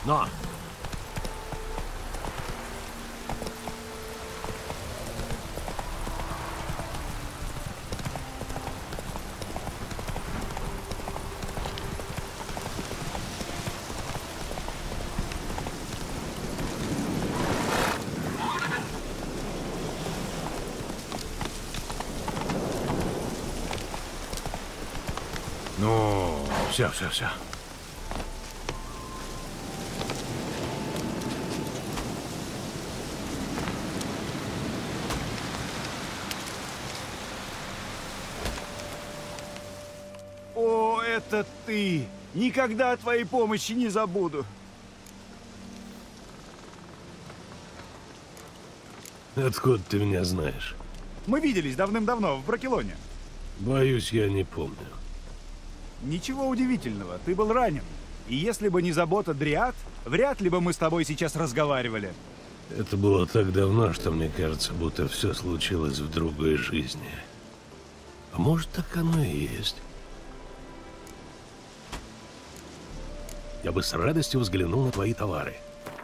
Но! Ну, все. О, это ты! Никогда о твоей помощи не забуду. Откуда ты меня знаешь? Мы виделись давным-давно в Бракелоне. Боюсь, я не помню. Ничего удивительного, ты был ранен. И если бы не забота Дриад, вряд ли бы мы с тобой сейчас разговаривали. Это было так давно, что мне кажется, будто все случилось в другой жизни. А может, так оно и есть. Я бы с радостью взглянул на твои товары.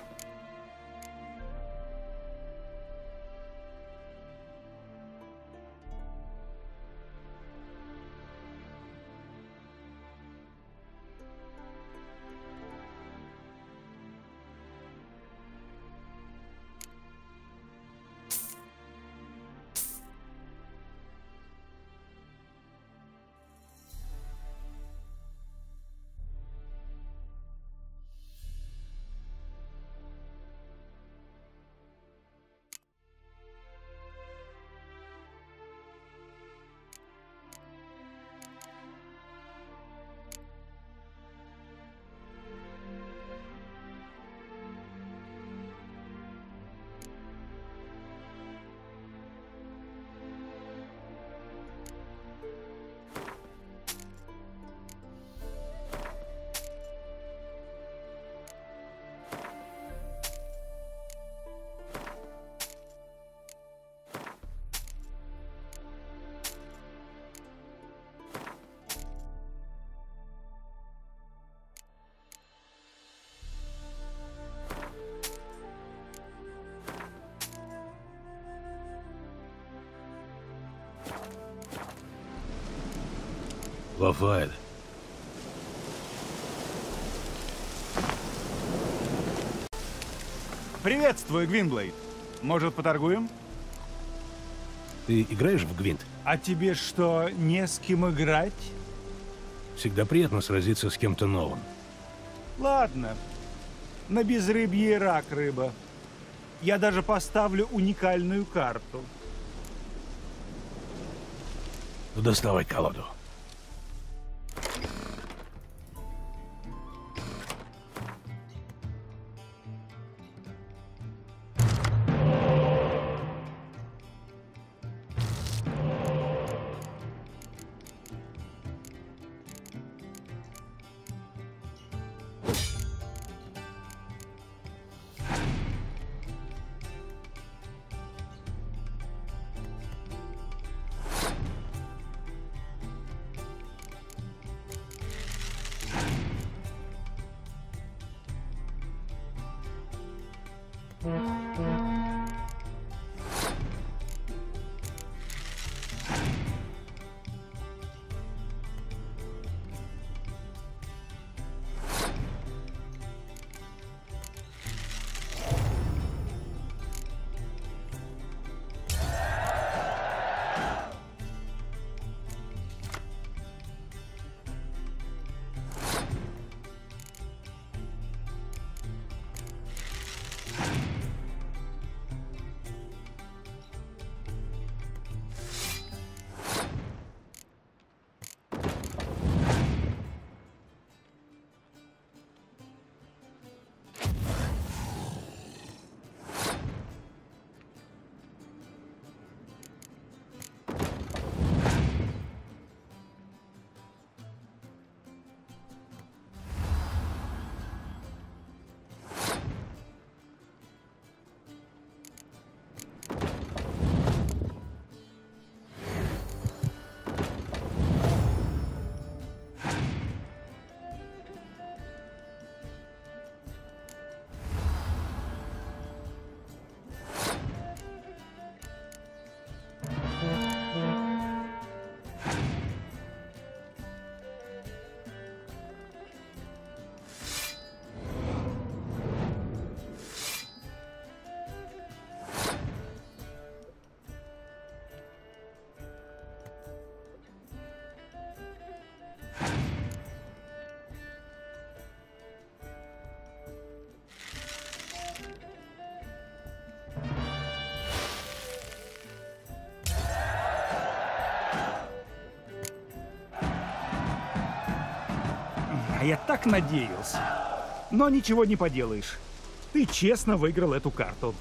Лафайет. Приветствую, Гвинблейд. Может, поторгуем? Ты играешь в Гвинт? А тебе что, не с кем играть? Всегда приятно сразиться с кем-то новым. Ладно. На безрыбье рак рыба. Я даже поставлю уникальную карту. Ну, доставай колоду. А я так надеялся. Но ничего не поделаешь. Ты честно выиграл эту карту.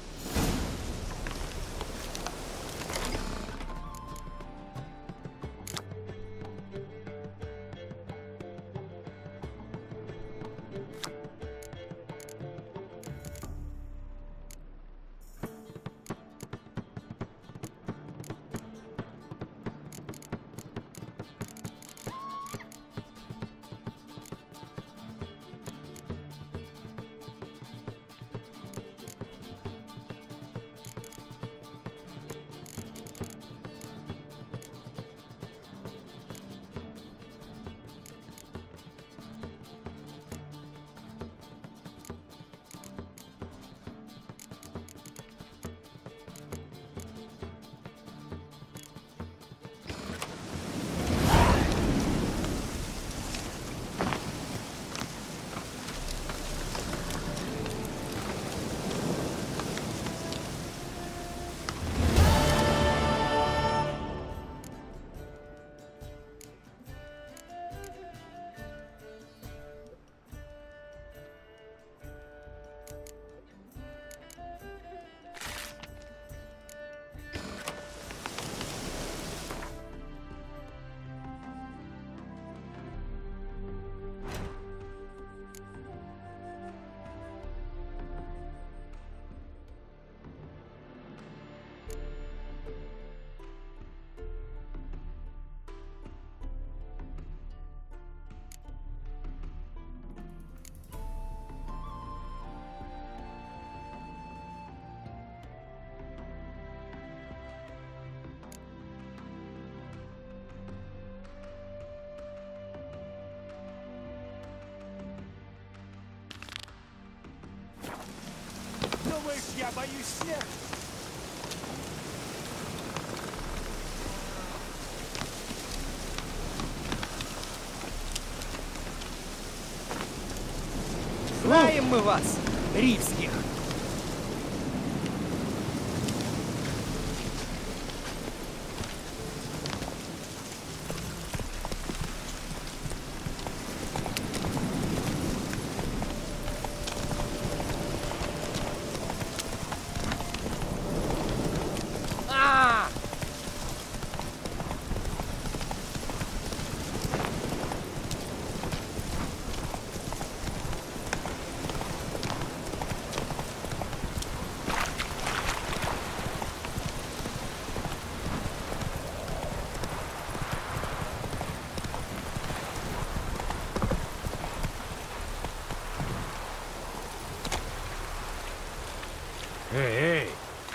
Думаешь, я боюсь смерти? Знаем мы вас, ривских. Эй!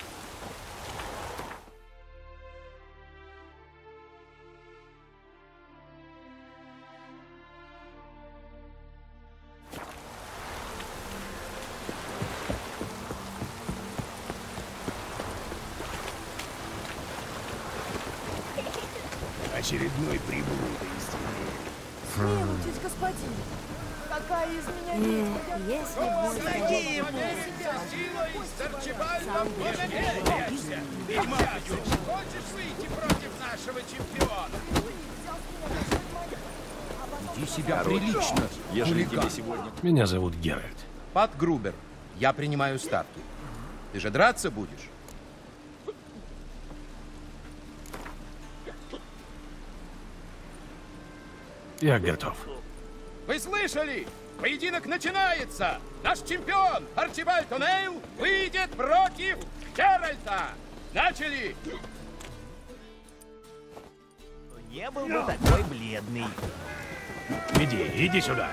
Очередной приблудой. Смилуйтесь, господин. Какая из меня если Какие помериться силой с Арчибальдом померяешься? Игнатьев, хочешь выйти против нашего чемпиона? Веди себя прилично, хулиган. Меня зовут Геральт. Пат Грубер, я принимаю ставки. Ты же драться будешь? Я готов. Вы слышали? Поединок начинается! Наш чемпион Арчибальд О'Нейл выйдет против Геральта! Начали! Не был бы такой бледный. Иди сюда.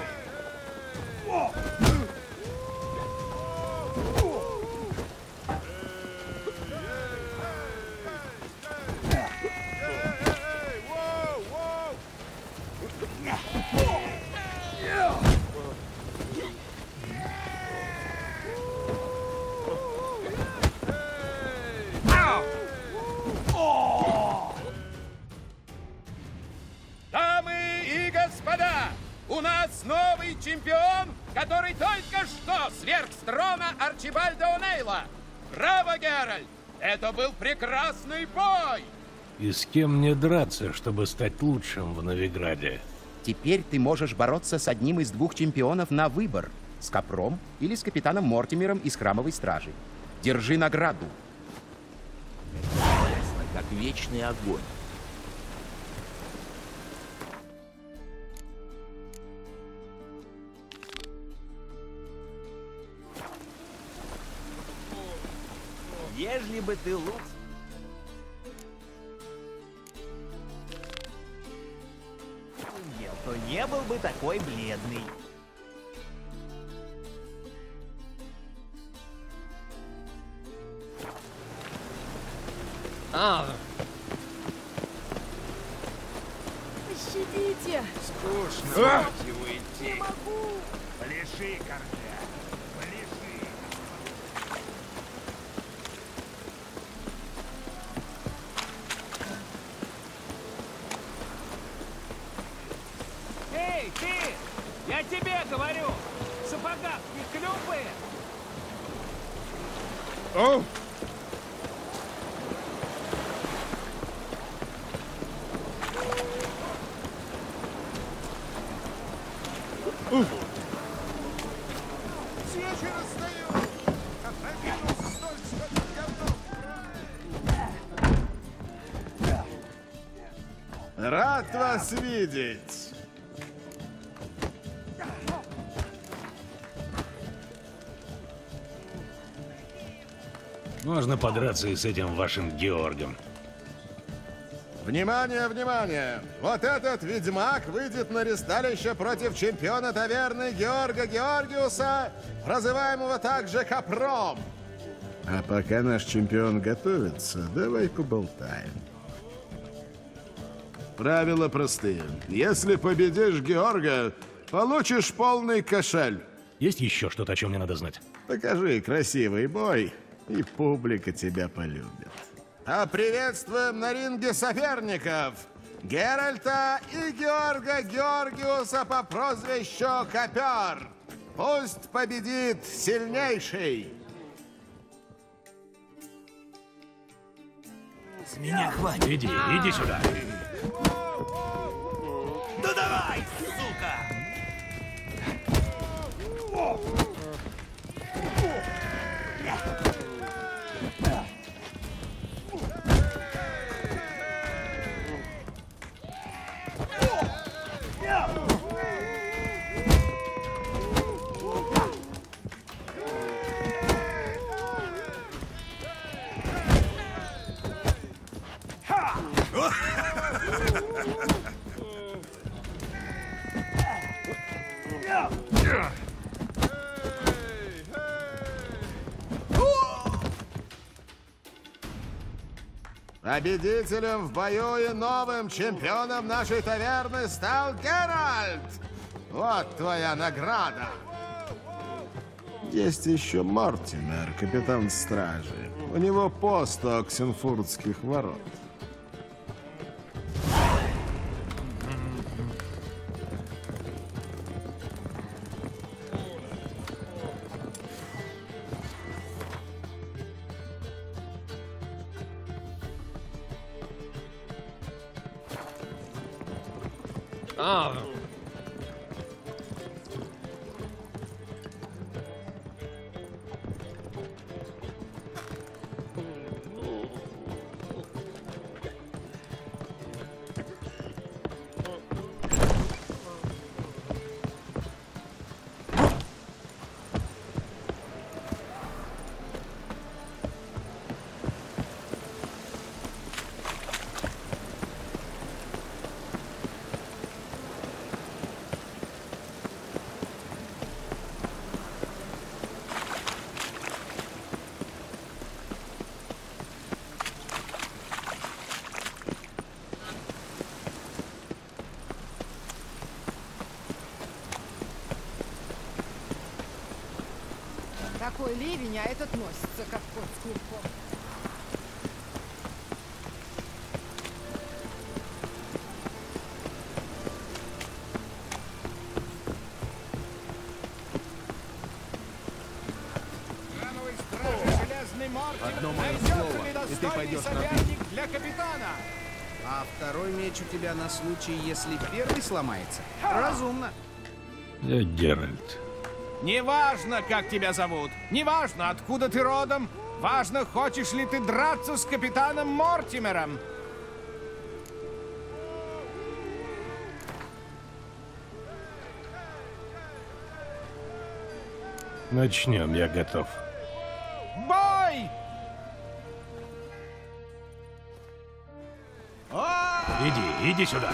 Дамы и господа, у нас новый чемпион, который только что сверг с трона Арчибальда О'Нейла. Браво, Геральт! Это был прекрасный бой! И с кем мне драться, чтобы стать лучшим в Новиграде? Теперь ты можешь бороться с одним из двух чемпионов на выбор. С Капром или с капитаном Мортимером из Храмовой Стражи. Держи награду. Ясно, как вечный огонь. Ежели бы ты лук... ел, то не был бы такой бледный. Пощадите! Скучно уйти. Не могу! Пляши, Корля, пляши. Эй, ты! Я тебе говорю! В сапогах не клюпает! О! С вечера стою. Отодвинулся столько говнов. Рад вас видеть. Можно подраться и с этим вашим Георгом. Внимание, внимание! Вот этот ведьмак выйдет на ресталище против чемпиона таверны Георга Георгиуса, прозываемого также Капром. А пока наш чемпион готовится, давай поболтаем. Правила простые. Если победишь Георга, получишь полный кошель. Есть еще что-то, о чем мне надо знать? Покажи красивый бой, и публика тебя полюбит. А приветствуем на ринге соперников Геральта и Георга Георгиуса по прозвищу Копер. Пусть победит сильнейший. С меня хватит. Иди сюда. Ну давай, сука! Победителем в бою и новым чемпионом нашей таверны стал Геральт. Вот твоя награда. Есть еще Мортимер, капитан стражи. У него пост у Оксенфурдских ворот. Такой ливень, а этот носится, как кот с клубком. Храмовой стражи железный Мортимер. Одно мое Найдется слово, ли и ты достойный пойдешь на соперник для капитана? А второй меч у тебя на случай, если первый сломается. Разумно. Я Геральт. Неважно, как тебя зовут, неважно, откуда ты родом, важно, хочешь ли ты драться с капитаном Мортимером. Начнем, я готов. Бой! Иди сюда.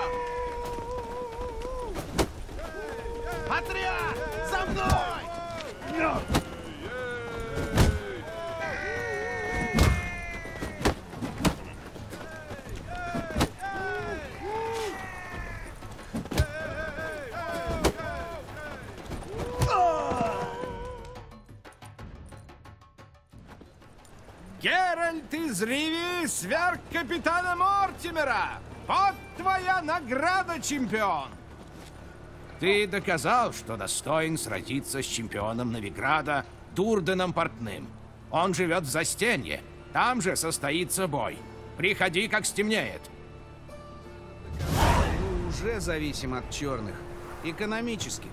Отряд! За мной! Геральт из Ривии сверг капитана Мортимера! Вот твоя награда, чемпион! Ты доказал, что достоин сразиться с чемпионом Новиграда Дурденом Портным. Он живет в Застенье. Там же состоится бой. Приходи, как стемнеет. Мы уже зависим от черных. Экономически.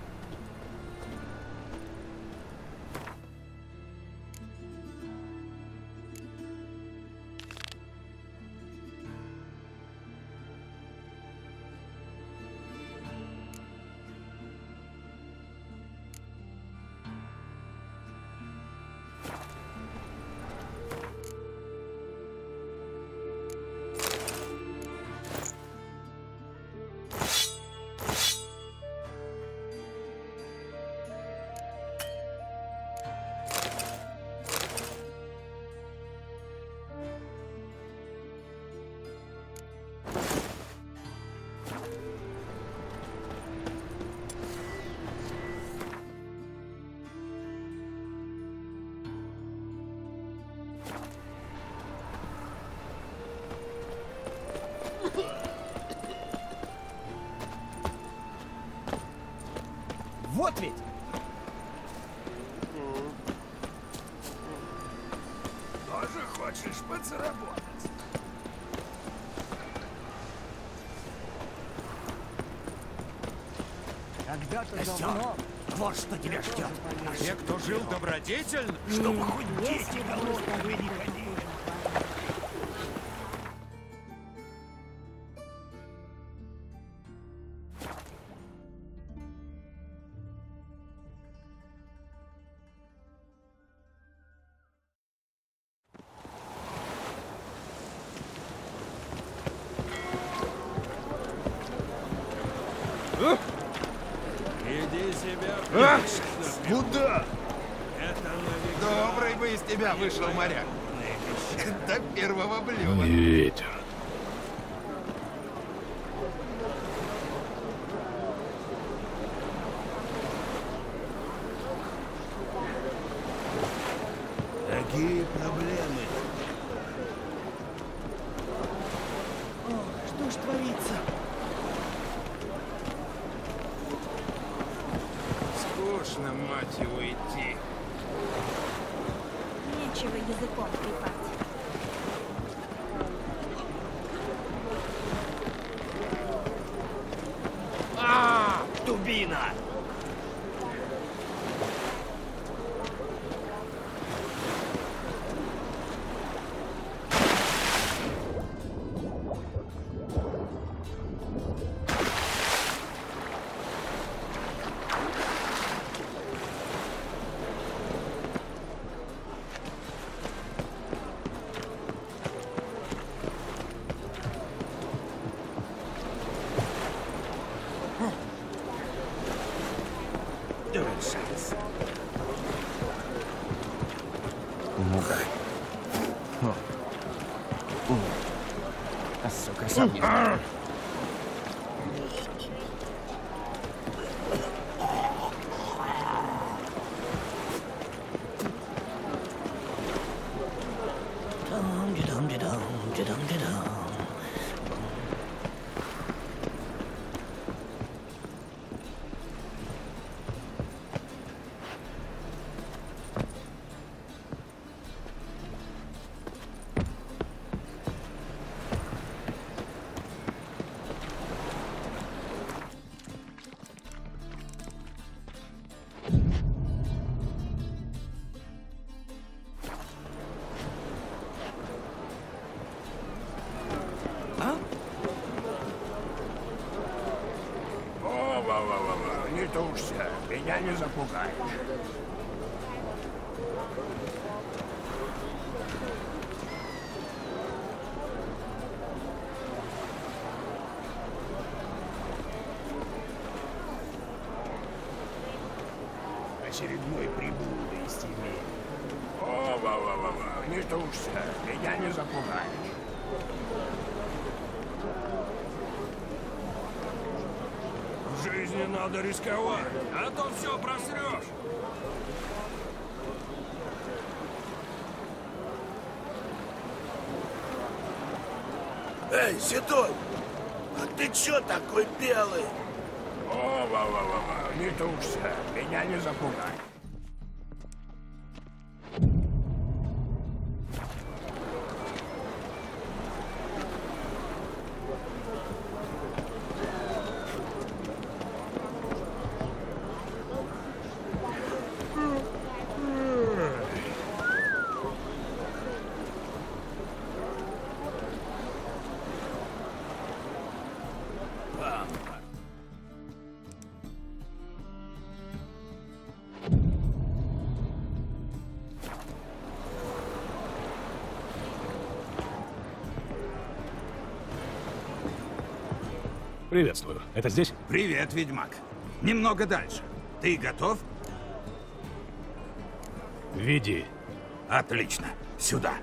Вот ведь! Тоже хочешь подзаработать? Когда-то давно... Вот что тебя ждет. А те, кто жил добродетельно, чтобы хоть дети голодными не ходили. Иди себя... Куда? Добрый бы из тебя вышел моряк. До первого блюда. Ветер. Какие проблемы? Что ж творится? Скучно, мать его, идти. Нечего языком трепать. Дубина! Ну-ка. А, сука, сам не знаю. тушься, меня не запугаешь. Очередной приблуда из теней. О, не тушься, меня не запугаешь. В жизни надо рисковать, а то все просрешь. Эй, Седой, а ты чё такой белый? О, не тушься, меня не запугай. Приветствую. Это здесь? Привет, ведьмак. Немного дальше. Ты готов? Веди. Отлично. Сюда.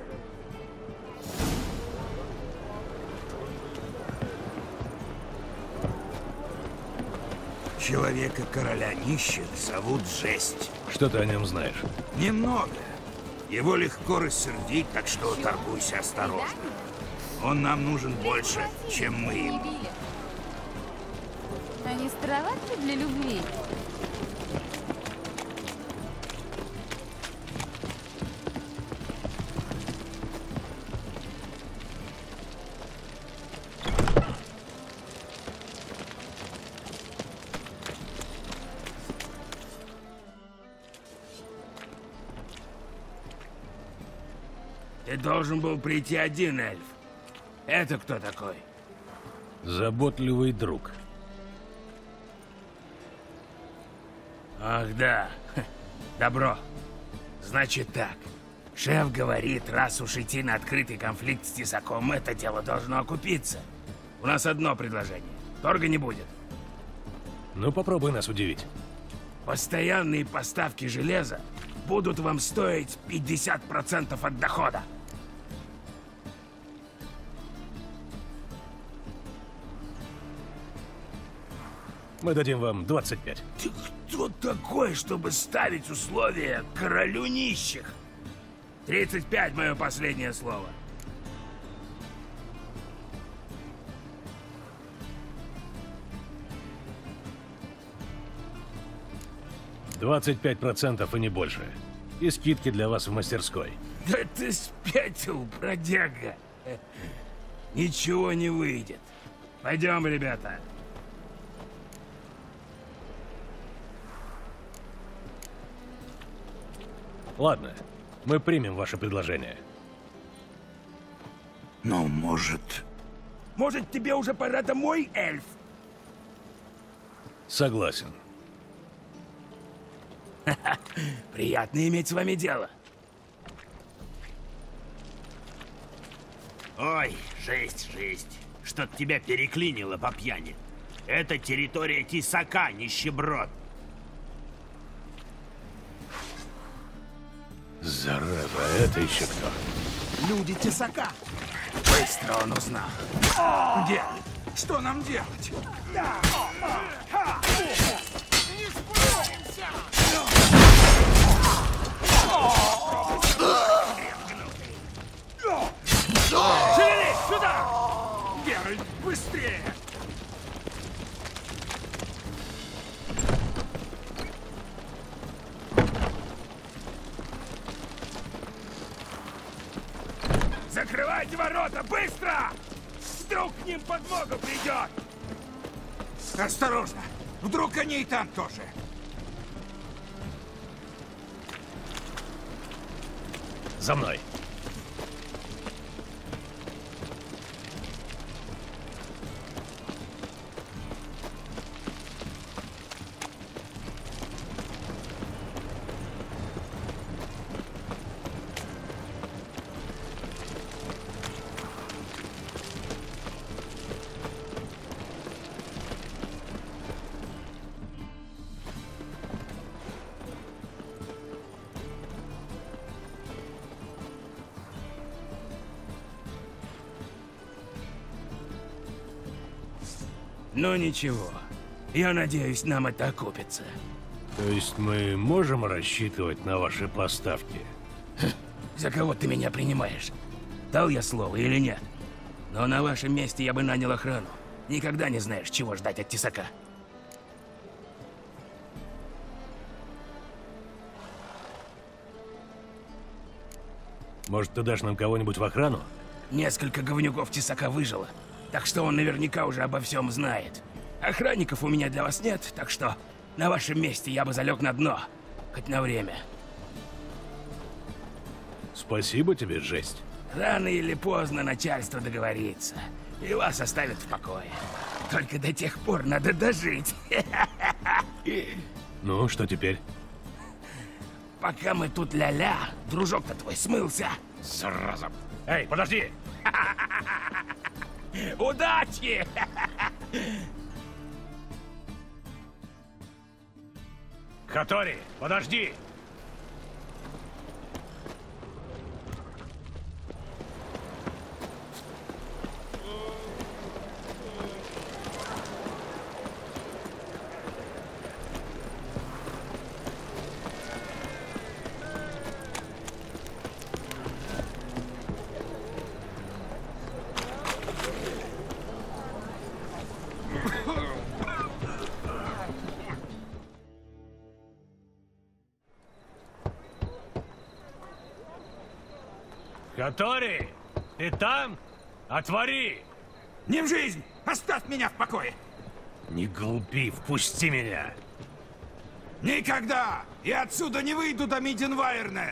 Человека-короля нищих зовут Жесть. Что ты о нем знаешь? Немного. Его легко рассердить, так что торгуйся осторожно. Он нам нужен больше, чем мы ему. Они староваты для любви. Ты должен был прийти один, эльф. Это кто такой? Заботливый друг. Ах, да. Добро. Значит так. Шеф говорит, раз уж идти на открытый конфликт с Тесаком, это дело должно окупиться. У нас одно предложение. Торга не будет. Ну, попробуй нас удивить. Постоянные поставки железа будут вам стоить 50% от дохода. Мы дадим вам 25. Ты кто такой, чтобы ставить условия королю нищих? 35 мое последнее слово. %25 и не больше. И скидки для вас в мастерской. Да ты спятил, бродяга. Ничего не выйдет. Пойдем, ребята. Ладно, мы примем ваше предложение. Но может... Может, тебе уже пора домой, эльф? Согласен. Приятно иметь с вами дело. Ой, жесть. Что-то тебя переклинило по пьяни. Это территория Тесака, нищеброд. Зараза, а это еще кто? Люди Тесака. Быстро он узнал. Где? Что нам делать? Шевелись! Сюда! Геральт, быстрее! Закрывайте ворота! Быстро! Вдруг к ним подмога придет! Осторожно! Вдруг они и там тоже. За мной. Ну ничего. Я надеюсь, нам это окупится. То есть мы можем рассчитывать на ваши поставки? За кого ты меня принимаешь? Дал я слово или нет? Но на вашем месте я бы нанял охрану. Никогда не знаешь, чего ждать от тесака. Может, ты дашь нам кого-нибудь в охрану? Несколько говнюков тесака выжило, так что он наверняка уже обо всем знает. Охранников у меня для вас нет, так что на вашем месте я бы залег на дно. Хоть на время. Спасибо тебе, жесть. Рано или поздно начальство договорится, и вас оставят в покое. Только до тех пор надо дожить. Ну, что теперь? Пока мы тут ля-ля, дружок-то твой смылся. Зараза. Эй, подожди! Удачи! Хатори, подожди! Хатори, ты там? Отвори! Не в жизнь! Оставь меня в покое! Не глупи, впусти меня! Никогда! Я отсюда не выйду до Миденвайерна!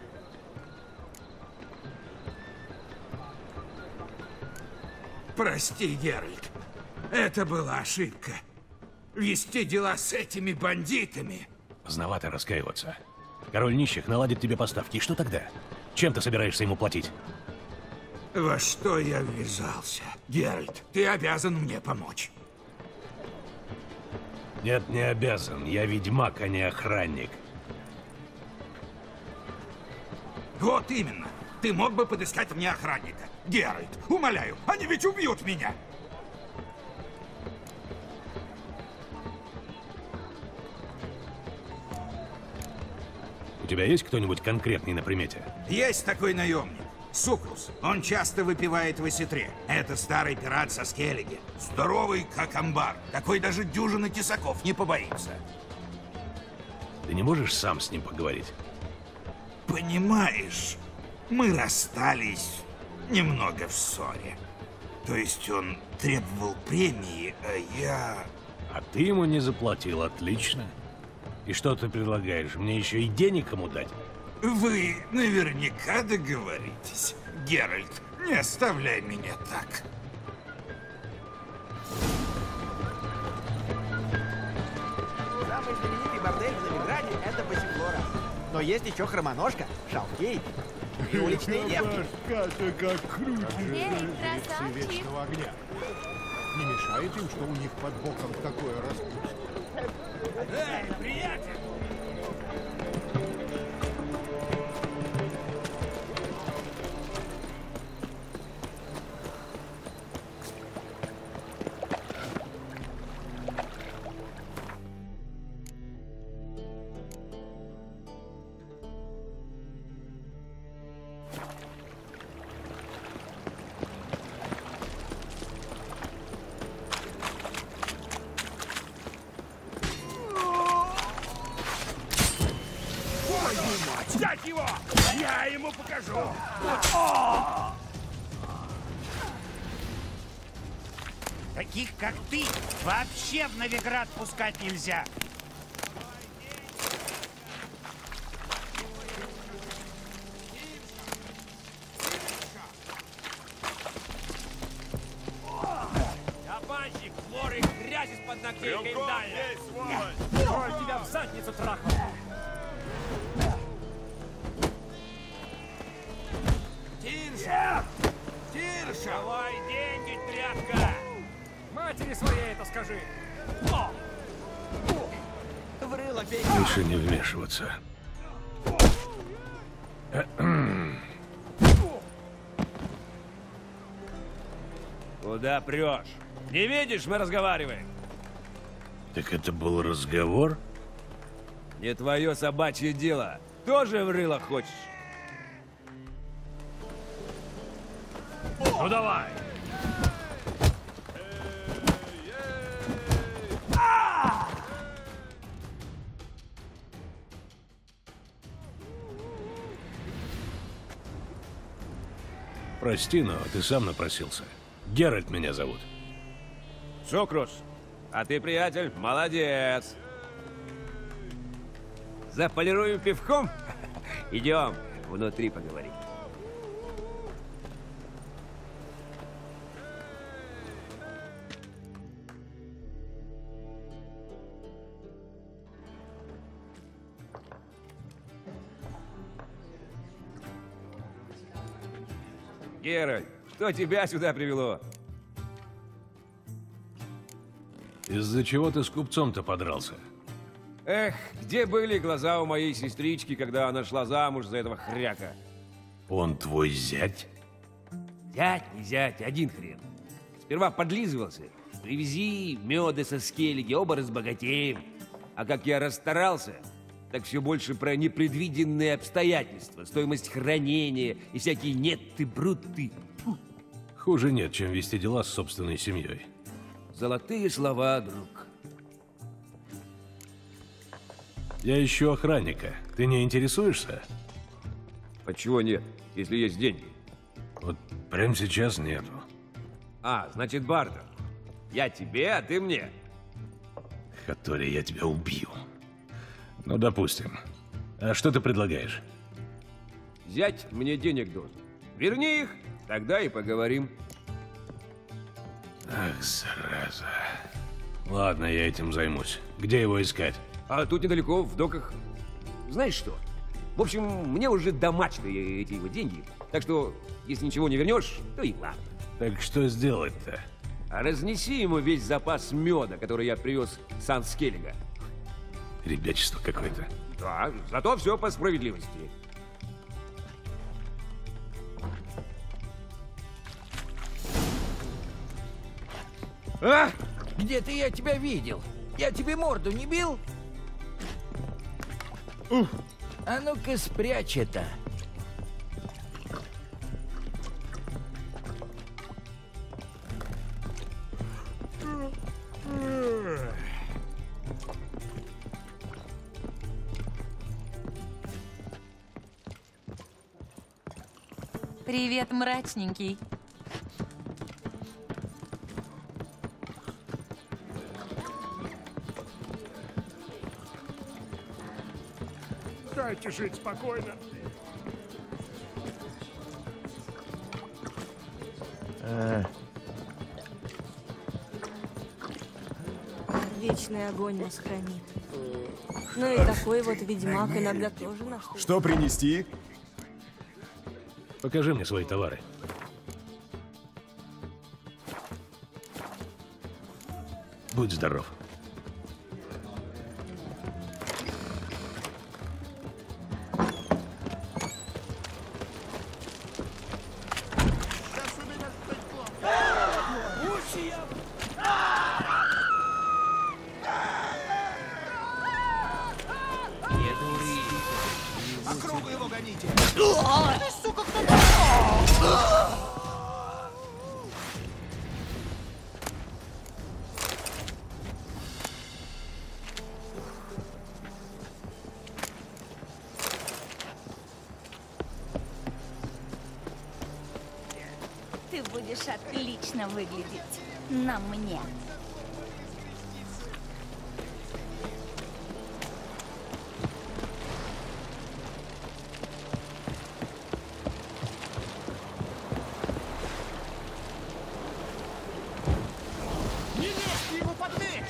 Прости, Геральт. Это была ошибка. Вести дела с этими бандитами. Поздновато раскаиваться. Король нищих наладит тебе поставки. И что тогда? Чем ты собираешься ему платить? Во что я ввязался? Геральт, ты обязан мне помочь. Нет, не обязан. Я ведьмак, а не охранник. Вот именно. Ты мог бы подыскать мне охранника. Геральт, умоляю, они ведь убьют меня. У тебя есть кто-нибудь конкретный на примете? Есть такой наемник. Сукрус. Он часто выпивает в осетре. Это старый пират со Скеллиги. Здоровый, как амбар. Такой даже дюжины тесаков не побоится. Ты не можешь сам с ним поговорить? Понимаешь, мы расстались немного в ссоре. То есть он требовал премии, а я... А ты ему не заплатил, отлично. И что ты предлагаешь? Мне еще и денег ему дать? Вы наверняка договоритесь. Геральт, не оставляй меня так. Самый знаменитый бордель в Новиграде — это Пассифлора. Но есть еще Хромоножка, Шалфей и уличные девки. Катя, как Эй, красавчик! вечного огня. Не мешает им, что у них под боком такое распутство. Эй, приятель! Взять его! Я ему покажу! Таких, как ты, вообще в Новиград пускать нельзя. Обманщик, вор и грязь из-под ногтей миндальная! Король тебя в задницу трахнул! Тирша! Тирша! Давай деньги, тряпка! Матери своей это скажи! Врыло, бей! Лучше не вмешиваться. Куда прешь? Не видишь, мы разговариваем. Так это был разговор? Не твое собачье дело. Тоже в рыло хочешь? Ну давай. Прости, но ты сам напросился. Геральт меня зовут. Сокрус, а ты, приятель, молодец. Заполируем пивком? Идем, внутри поговорим. Геральт, что тебя сюда привело? Из-за чего ты с купцом-то подрался? Эх, где были глаза у моей сестрички, когда она шла замуж за этого хряка? Он твой зять? Зять, не зять, один хрен. Сперва подлизывался. Привези меда со скеллиги, оба разбогатеем. А как я расстарался, так все больше про непредвиденные обстоятельства, стоимость хранения и всякие «нет, ты брут, ты». Хуже нет, чем вести дела с собственной семьей. Золотые слова, друг. Я ищу охранника. Ты не интересуешься? Отчего нет, если есть деньги? Вот прямо сейчас нету. А, значит, бартер. Я тебе, а ты мне. Который я тебя убью. Ну, допустим. А что ты предлагаешь? Зять мне денег должен. Верни их, тогда и поговорим. Ах, зараза. Ладно, я этим займусь. Где его искать? А тут недалеко, в доках. Знаешь что? В общем, мне уже до мачты эти его деньги. Так что, если ничего не вернешь, то и ладно. Так что сделать-то? А разнеси ему весь запас меда, который я привез с Анскеллига. Ребячество какое-то. Да, зато все по справедливости. А? Где-то я тебя видел. Я тебе морду не бил? А ну-ка спрячь это. Привет, мрачненький. Дайте жить спокойно. Вечный огонь нас хранит. Ну и такой вот ведьмак иногда тоже наш. Что принести? Покажи мне свои товары. Будь здоров. Округу его гоните! Ты, сука, кто такой? Ты будешь отлично выглядеть на мне. Не лезьте ему под меч!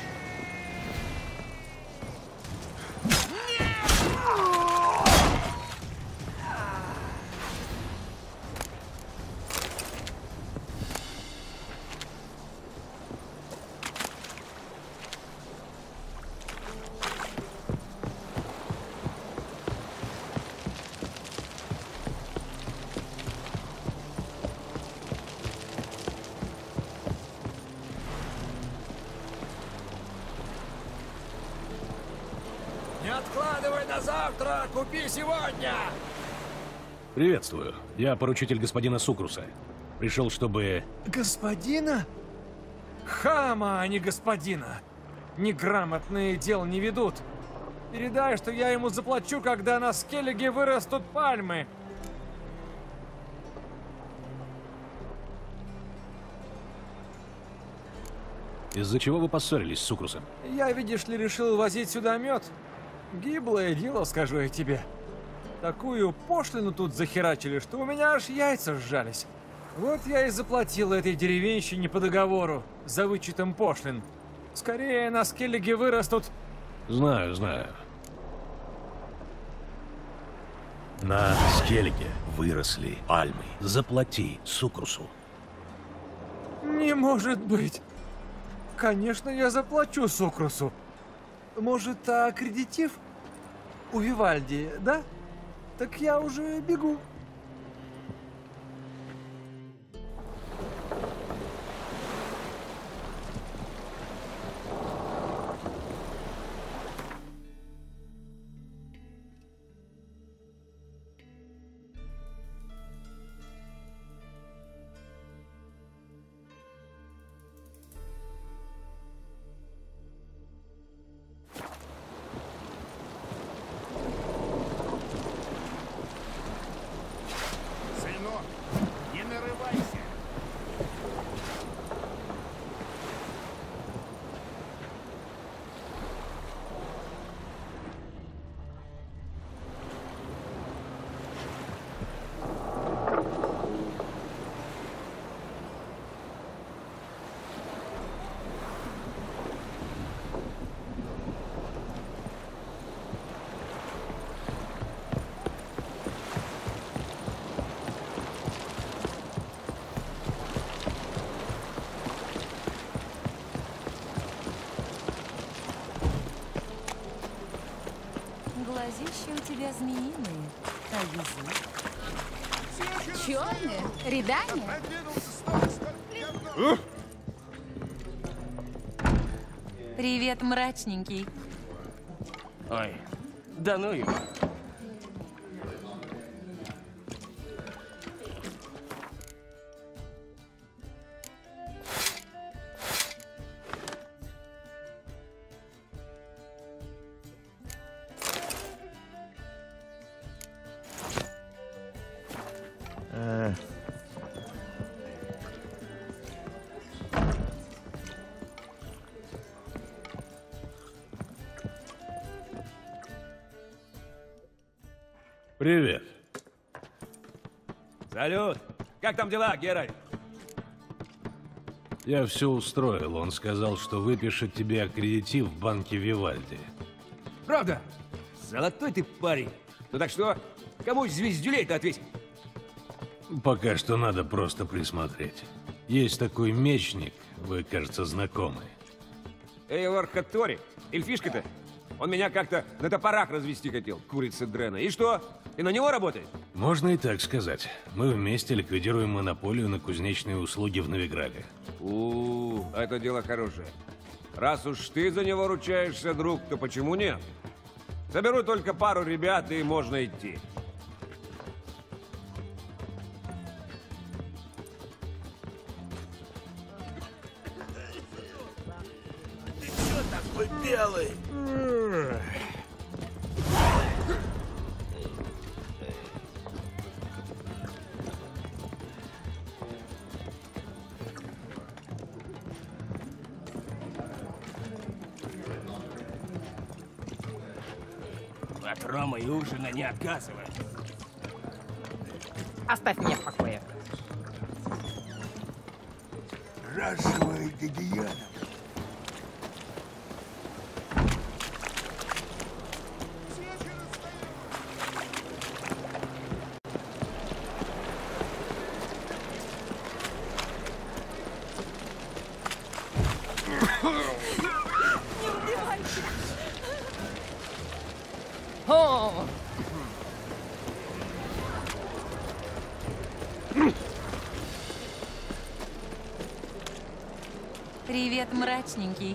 завтра, купи сегодня! Приветствую. Я поручитель господина Сукруса. Пришел, чтобы... Господина? Хама, а не господина. Неграмотные дел не ведут. Передай, что я ему заплачу, когда на Скеллиге вырастут пальмы. Из-за чего вы поссорились с Сукрусом? Я, видишь ли, решил возить сюда мед. Гиблое дело, скажу я тебе. Такую пошлину тут захерачили, что у меня аж яйца сжались. Вот я и заплатил этой деревенщине по договору, за вычетом пошлин. Скорее на Скеллиге вырастут... Знаю, знаю. На Скеллиге выросли пальмы. Заплати Сукрусу. Не может быть. Конечно, я заплачу Сукрусу. Может, аккредитив? У Вивальди, да? Так я уже бегу. Не нарывайся! Глазища у тебя змеиные, а язык? Черные? Рядами? Привет, мрачненький. Ой, да ну его. Привет. Салют! Как там дела, Геральт? Я все устроил. Он сказал, что выпишет тебе аккредитив в банке Вивальди. Правда? Золотой ты парень. Ну так что, кому звездюлей-то ответить? Пока что надо просто присмотреть. Есть такой мечник, вы, кажется, знакомы. Эйвор Хаттори, эльфишка-то. Он меня как-то на топорах развести хотел, курица Дрена. И что? Ты на него работаешь? Можно и так сказать. Мы вместе ликвидируем монополию на кузнечные услуги в Новиграде. Это дело хорошее. Раз уж ты за него ручаешься, друг, то почему нет? Соберу только пару ребят, и можно идти. Ты что такой белый? От рома и ужина не отказывай. Оставь меня в покое. Расовая гигиена. О! Привет, мрачненький.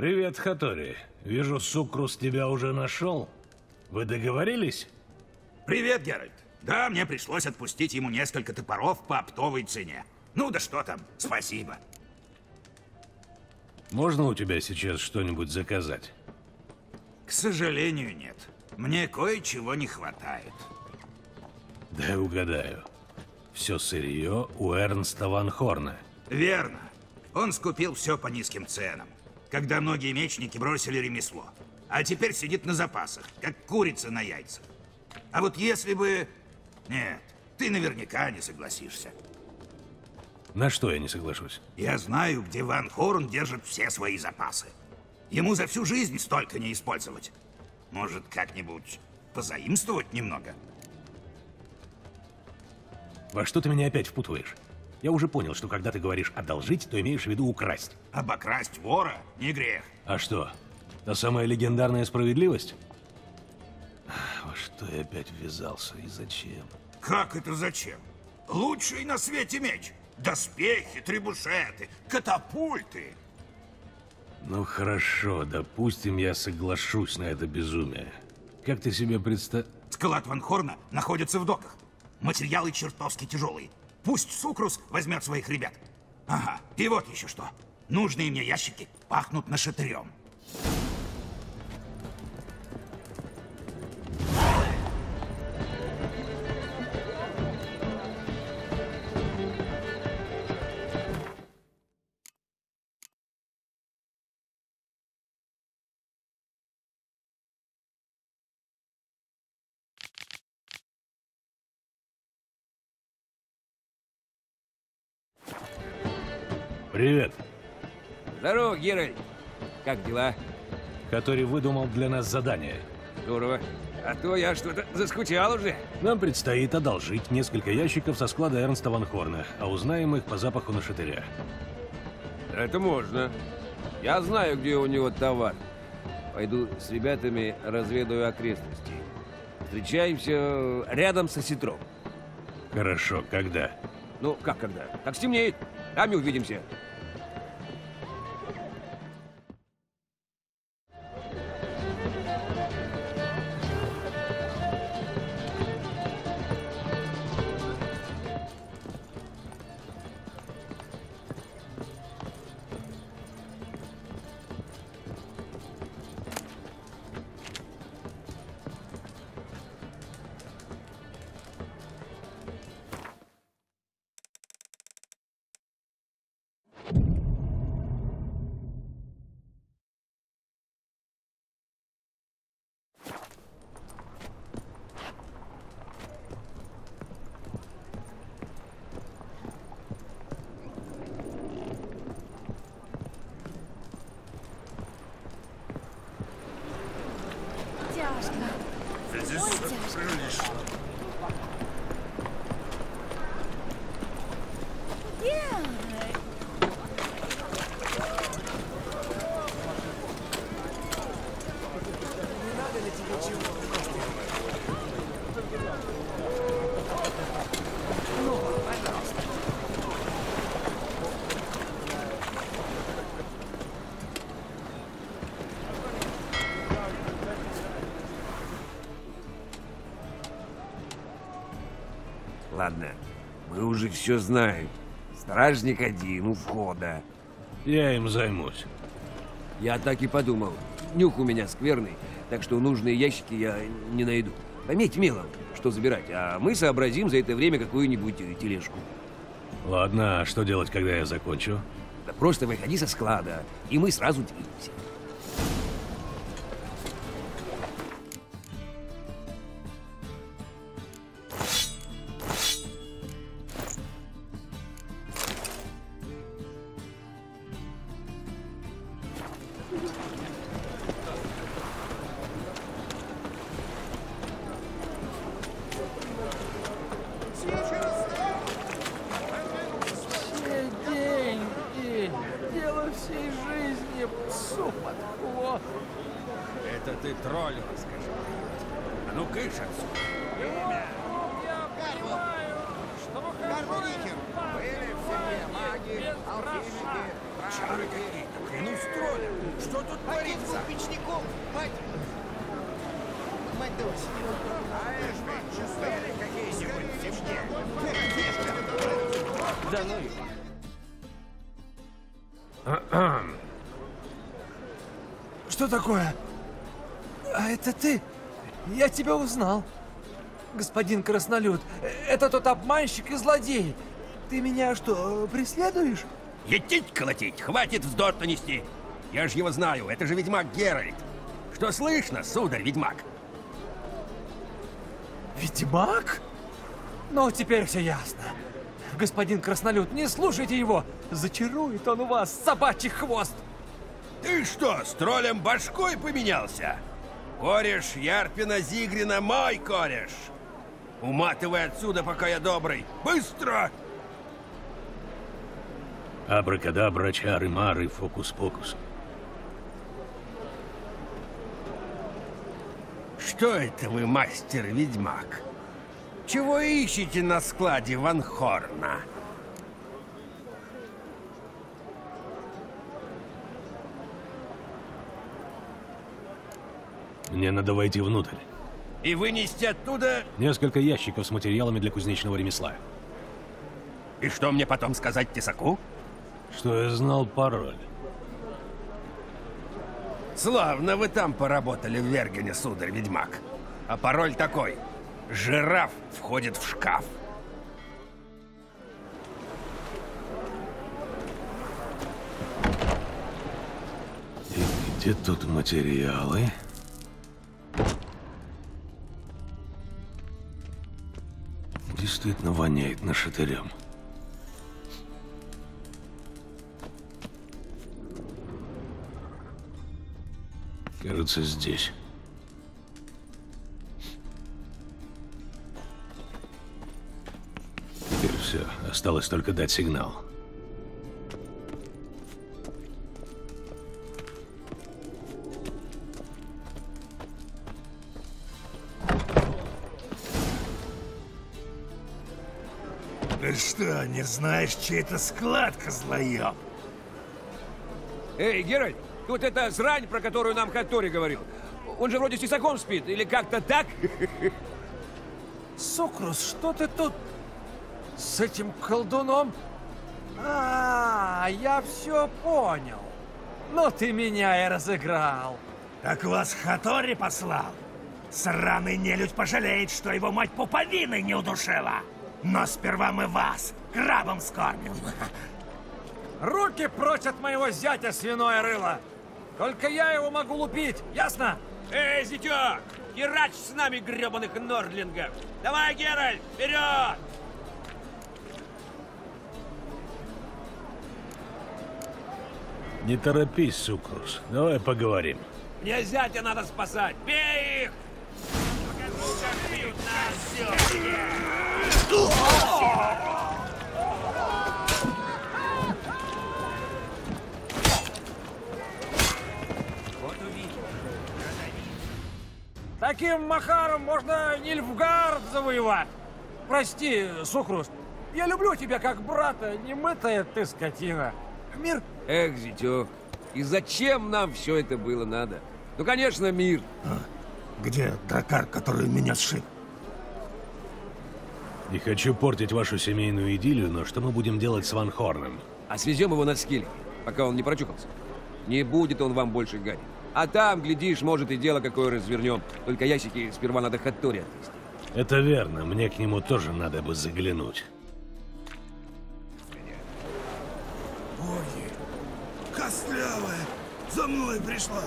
Привет, Хатори. Вижу, Сукрус тебя уже нашел. Вы договорились? Привет, Геральт. Да, мне пришлось отпустить ему несколько топоров по оптовой цене. Ну да что там, спасибо. Можно у тебя сейчас что-нибудь заказать? К сожалению, нет. Мне кое-чего не хватает. Дай угадаю. Все сырье у Эрнста Ван Хорна. Верно. Он скупил все по низким ценам, когда многие мечники бросили ремесло. А теперь сидит на запасах, как курица на яйцах. А вот если бы... Нет, ты наверняка не согласишься. На что я не соглашусь? Я знаю, где Ван Хорн держит все свои запасы. Ему за всю жизнь столько не использовать. Может, как-нибудь позаимствовать немного? Во что ты меня опять впутываешь? Я уже понял, что когда ты говоришь «одолжить», то имеешь в виду украсть. Обокрасть вора не грех. А что? Та самая легендарная справедливость? Во что я опять ввязался и зачем? Как это зачем? Лучший на свете меч. Доспехи, требушеты, катапульты. Ну хорошо, допустим, я соглашусь на это безумие. Как ты себе представляешь? Склад Ван Хорна находится в доках. Материалы чертовски тяжелые. Пусть Сукрус возьмет своих ребят. Ага, и вот еще что. Нужные мне ящики пахнут нашатырем. Привет. Здорово, Геральт. Как дела? Который выдумал для нас задание. Здорово. А то я что-то заскучал уже. Нам предстоит одолжить несколько ящиков со склада Эрнста Ван Хорна, а узнаем их по запаху нашатыря. Это можно. Я знаю, где у него товар. Пойду с ребятами разведаю окрестности. Встречаемся рядом со Ситром. Хорошо, когда? Ну, как когда? Как стемнеет, там и увидимся. Ладно, мы уже все знаем. Стражник один у входа. Я им займусь. Я так и подумал. Нюх у меня скверный, так что нужные ящики я не найду. Пометь мелом, что забирать, а мы сообразим за это время какую-нибудь тележку. Ладно, а что делать, когда я закончу? Да просто выходи со склада, и мы сразу двинемся. Это ты троллю расскажи. А ну кыш отсюда. Я понимаю, что вы Были в семье маги, алхимики, Чары какие-то, ну строля, что тут творится? Печником, мать! Мать да Да ну его. Что такое? А это ты? Я тебя узнал. Господин Краснолюд, это тот обманщик и злодей. Ты меня что, преследуешь? Етить колотить, хватит вздор-то нести. Я ж его знаю, это же ведьмак Геральт. Что слышно, сударь ведьмак? Ведьмак? Ну, теперь все ясно. Господин Краснолюд, не слушайте его. Зачарует он у вас собачий хвост. Ты что, с троллем башкой поменялся? Кореш Ярпина Зигрина мой кореш. Уматывай отсюда, пока я добрый. Быстро! Абракадабра, чары, мары, фокус-покус. Что это вы, мастер-ведьмак? Чего ищете на складе Ван Хорна? Мне надо войти внутрь. И вынести оттуда... Несколько ящиков с материалами для кузнечного ремесла. И что мне потом сказать тесаку? Что я знал пароль. Славно вы там поработали в Вергене, сударь-ведьмак. А пароль такой. Жираф входит в шкаф. И где тут материалы? Действительно воняет нашатырем. Кажется, здесь. Теперь все. Осталось только дать сигнал. Ты что, не знаешь, чей это склад, козлоеб? Эй, Геральт, тут эта срань, про которую нам Хаттори говорил. Он же вроде с тесаком спит, или как-то так? Сукрус, что ты тут с этим колдуном? Я все понял. Ну ты меня и разыграл. Так вас Хаттори послал? Сраный нелюдь пожалеет, что его мать пуповиной не удушила. Но сперва мы вас крабом скормим. Руки прочь от моего зятя, свиное рыло! Только я его могу лупить, ясно? Эй, зятёк! Херач с нами, грёбаных нордлингов! Давай, Геральт, вперед! Не торопись, Сукрус. Давай поговорим. Мне зятя надо спасать! Бей их! Бьют нас Таким махаром можно Нильфгард завоевать. Прости, Сукрус, я люблю тебя как брата, немытая ты скотина. Мир? Эх, зятёк, и зачем нам все это было надо? Ну, конечно, мир. Где дракар, который меня сшиб? Не хочу портить вашу семейную идиллию, но что мы будем делать с Ван Хорном? А свезем его на скеле, пока он не прочухался. Не будет он вам больше гадить. А там, глядишь, может и дело какое развернем. Только ящики сперва надо Хаттори отвезти. Это верно, мне к нему тоже надо бы заглянуть. Боги, костлявая, за мной пришла.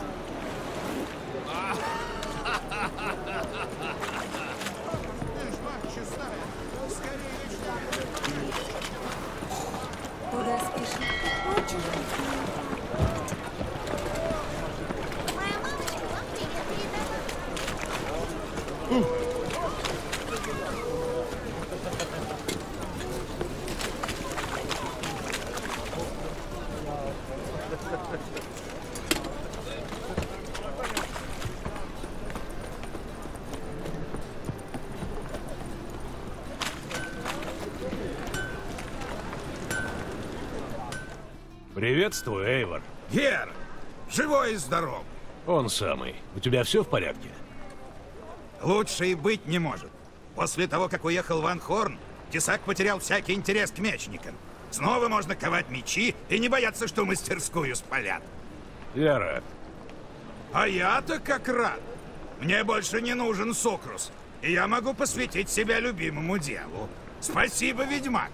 Куда спешит? Очень. Приветствую, Эйвор. Гер, живой и здоров. Он самый. У тебя все в порядке? Лучше и быть не может. После того, как уехал Ван Хорн, Тесак потерял всякий интерес к мечникам. Снова можно ковать мечи и не бояться, что мастерскую спалят. Я рад. А я-то как рад. Мне больше не нужен Сокрус, и я могу посвятить себя любимому делу. Спасибо, ведьмак.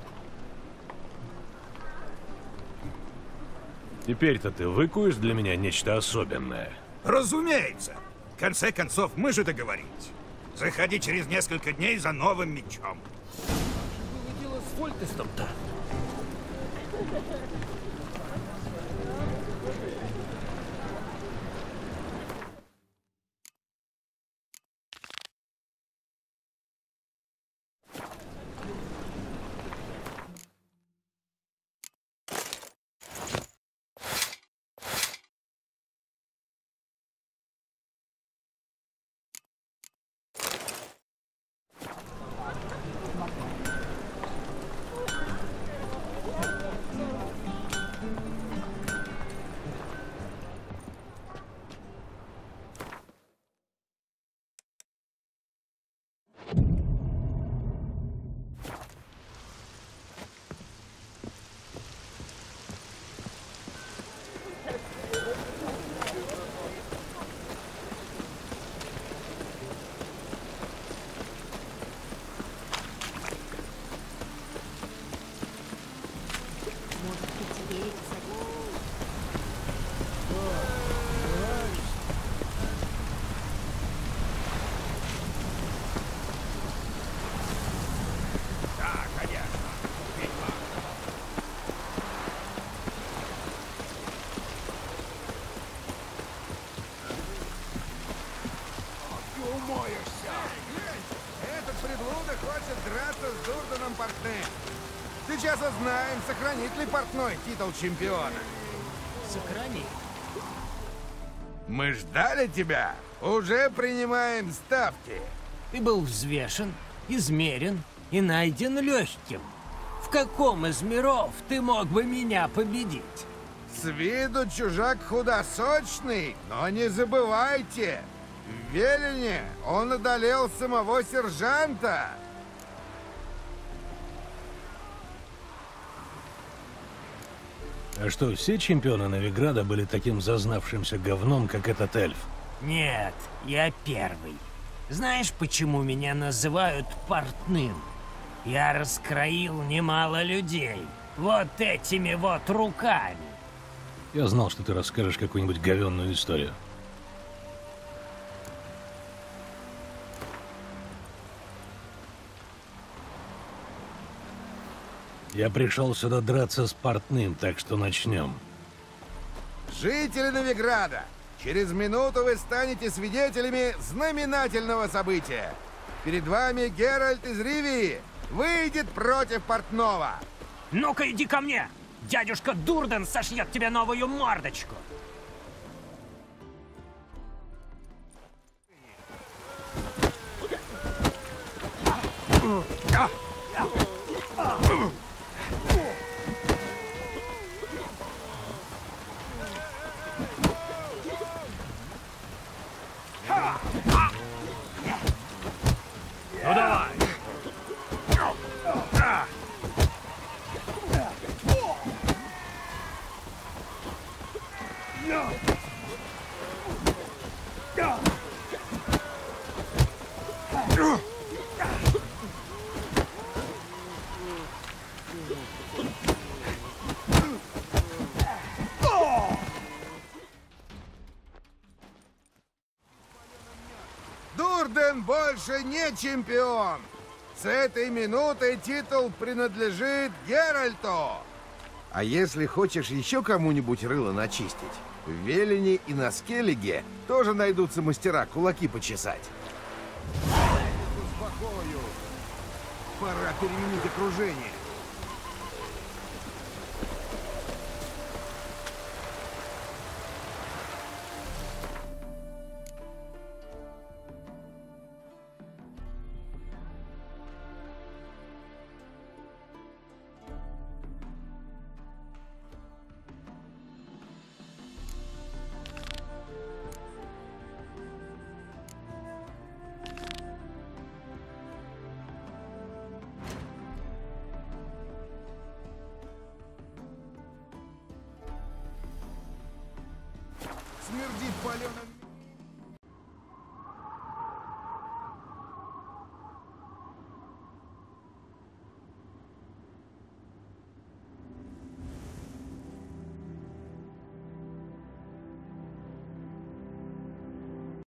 Теперь-то ты выкуешь для меня нечто особенное. Разумеется. В конце концов, мы же договорились. Заходи через несколько дней за новым мечом. Было дело с Фольтестом-то. Этот приблуда хочет драться с Дурданом Портным. Сейчас узнаем, сохранит ли Портной титул чемпиона. Сохрани. Мы ждали тебя. Уже принимаем ставки. Ты был взвешен, измерен и найден легким. В каком из миров ты мог бы меня победить? С виду чужак худосочный, но не забывайте, в Велине он одолел самого сержанта. А что, все чемпионы Новиграда были таким зазнавшимся говном, как этот эльф? Нет, я первый. Знаешь, почему меня называют портным? Я раскроил немало людей. Вот этими вот руками. Я знал, что ты расскажешь какую-нибудь говенную историю. Я пришел сюда драться с Портным, так что начнем. Жители Новиграда, через минуту вы станете свидетелями знаменательного события. Перед вами Геральт из Ривии выйдет против Портного. Ну-ка иди ко мне! Дядюшка Дурдан сошьет тебе новую мордочку! Ну давай! Дурден больше не чемпион. С этой минуты титул принадлежит Геральту. А если хочешь еще кому-нибудь рыло начистить, в Велине и на Скеллиге тоже найдутся мастера кулаки почесать. Пора переменить окружение. хваленый